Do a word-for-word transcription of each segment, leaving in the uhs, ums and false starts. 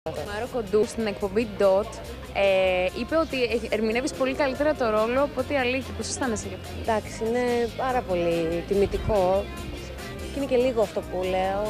Μάρο Κοντού στην εκπομπή Dot ε, είπε ότι ερμηνεύεις πολύ καλύτερα το ρόλο από ό,τι Αλίκη. Πώς αισθάνεσαι γι' αυτό? Εντάξει, είναι πάρα πολύ τιμητικό και είναι και λίγο αυτό που λέω.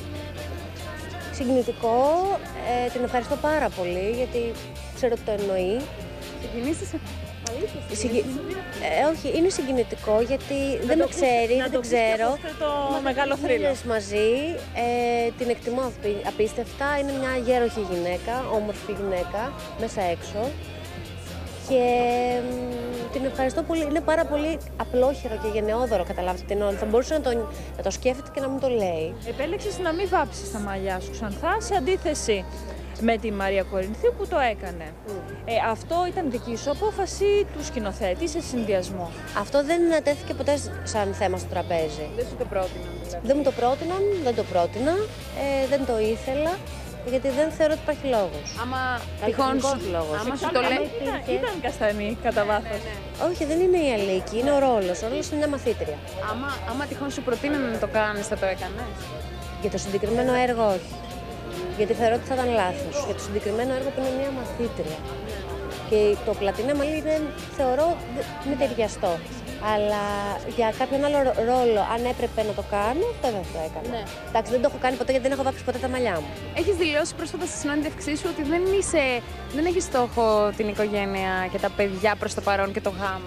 Συγκινητικό, ε, την ευχαριστώ πάρα πολύ γιατί ξέρω ότι το εννοεί. Συγκινήσεις? Συγκι... Ε, όχι, είναι συγκινητικό γιατί να δεν με ξέρει, να δεν ξέρω. το μεγάλο θρύλο. Μαζί, ε, την εκτιμώ απί, απίστευτα. Είναι μια γέροχη γυναίκα, όμορφη γυναίκα, μέσα έξω. Και μ, την ευχαριστώ πολύ. Είναι πάρα πολύ απλόχερο και γενναιόδωρο, καταλάβετε την όλη. Θα μπορούσε να το, να το σκέφτεται και να μου το λέει. Επέλεξες να μην βάψεις τα μαλλιά σου ξανθά, σε αντίθεση με τη Μαρία Κορινθίου που το έκανε. Mm. Ε, αυτό ήταν δική σου απόφαση του σκηνοθέτη σε συνδυασμό? Αυτό δεν τέθηκε ποτέ σαν θέμα στο τραπέζι. Δεν σου το πρότειναν δηλαδή? Δεν μου το πρότειναν, δεν το πρότεινα, ε, δεν το ήθελα, γιατί δεν θεωρώ ότι υπάρχει λόγος. Άμα τυχόν σου, λόγος. άμα σου το λέει... Ήταν, ήταν καστανή κατά βάθος. Ναι, ναι. Όχι, δεν είναι η Αλίκη, είναι ο ρόλος. Ο ρόλος είναι μια μαθήτρια. Άμα, άμα τυχόν σου προτείνανε να το κάνεις, θα το έκανες? Για το συγκεκριμένο έργο όχι. Γιατί θεωρώ ότι θα ήταν λάθος. Για το συγκεκριμένο έργο που είναι μια μαθήτρια. Και το Πλατίνα Μαλλί είναι, θεωρώ, μη ταιριαστό. Αλλά για κάποιον άλλο ρόλο, αν έπρεπε να το κάνω, βέβαια θα το έκανα. Ναι. Εντάξει, δεν το έχω κάνει ποτέ γιατί δεν έχω βάψει ποτέ τα μαλλιά μου. Έχεις δηλώσει πρόσφατα στη συνέντευξή σου ότι δεν, είσαι, δεν έχεις στόχο την οικογένεια και τα παιδιά προς το παρόν και το γάμο.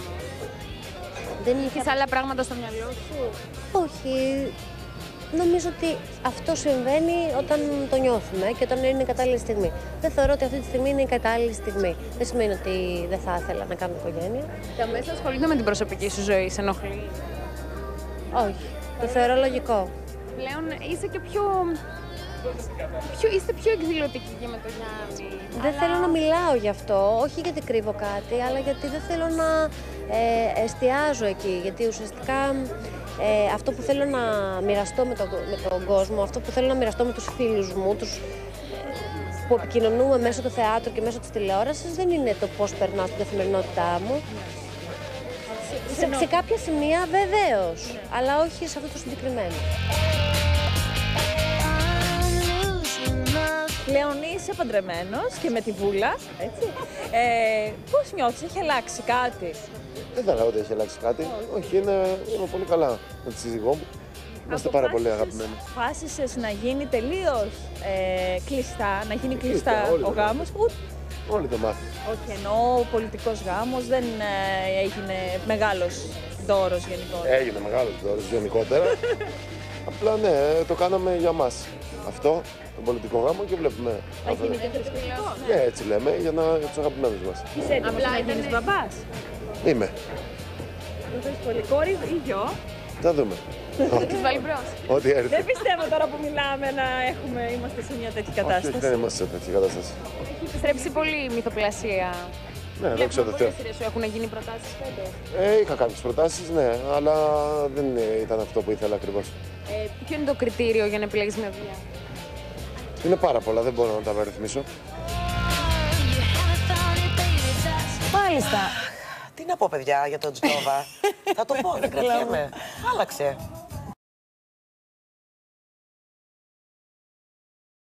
Δεν Έχεις είχα... άλλα πράγματα στο μυαλό σου? Όχι. Νομίζω ότι αυτό συμβαίνει όταν το νιώθουμε και όταν είναι η κατάλληλη στιγμή. Δεν θεωρώ ότι αυτή τη στιγμή είναι η κατάλληλη στιγμή. Δεν σημαίνει ότι δεν θα ήθελα να κάνω οικογένεια. Τα μέσα ασχολείται με την προσωπική σου ζωή, σε ενοχλεί? Όχι. Το θεωρώ λογικό. Πλέον είσαι και πιο... πιο... είστε πιο εκδηλωτικοί και με το Γιάννη. Δεν αλλά... θέλω να μιλάω γι' αυτό, όχι γιατί κρύβω κάτι, αλλά γιατί δεν θέλω να ε, εστιάζω εκεί. Γιατί ουσιαστικά ε, αυτό που θέλω να μοιραστώ με, το, με τον κόσμο, αυτό που θέλω να μοιραστώ με τους φίλους μου, τους, που επικοινωνούμε μέσω του θεάτρου και μέσω της τηλεόρασης, δεν είναι το πώς περνάω στην καθημερινότητά μου. Σε, σε κάποια σημεία βεβαίως, αλλά όχι σε αυτό το συγκεκριμένο. Πλέον είσαι παντρεμένος και με τη Βούλα, έτσι. Ε, πώς νιώθεις, έχει αλλάξει κάτι? Δεν θα λέω ότι έχει αλλάξει κάτι. Όχι, είναι, είμαι πολύ καλά με τη σύζυγό μου. Είμαστε πάρα πολύ αγαπημένοι. Αποφάσισες να γίνει τελείως ε, κλειστά, να γίνει κλειστά, κλειστά ο γάμος? Ούτε. Όλοι το μάθουν. Όχι, εννοώ ο πολιτικός γάμος δεν ε, έγινε μεγάλος δώρος γενικότερα. Έγινε μεγάλος δώρος γενικότερα. Απλά ναι, το κάναμε για μας. Αυτό, τον πολιτικό γάμο και βλέπουμε. Θα γίνει και θρησκευτικό. Ναι, έτσι λέμε, για, να, για τους αγαπημένους μας. Είσαι έτοιμος να γίνεις μπαμπάς? Είμαι. Το θες πολύ, κόρη ή γιο? Θα δούμε. Θα τις βάλει μπρος. Ό,τι έρθει. Δεν πιστεύω τώρα που μιλάμε να έχουμε, είμαστε σε μια τέτοια κατάσταση. Όχι, δεν είμαστε σε τέτοια κατάσταση. Έχει επιστρέψει πολύ η μυθοπλασία. Ναι, δόξα τω Θεώ. Σου έχουν γίνει προτάσεις φέτος? Ε, είχα κάποιες προτάσεις, ναι, αλλά δεν ήταν αυτό που ήθελα ακριβώς. Ε, ποιο είναι το κριτήριο για να επιλέγεις μια δουλειά? Είναι πάρα πολλά, δεν μπορώ να τα αριθμίσω. Μάλιστα. Τι να πω, παιδιά, για τον Τζνόβα. Θα το πω, δεν κρατιέμαι. Άλλαξε.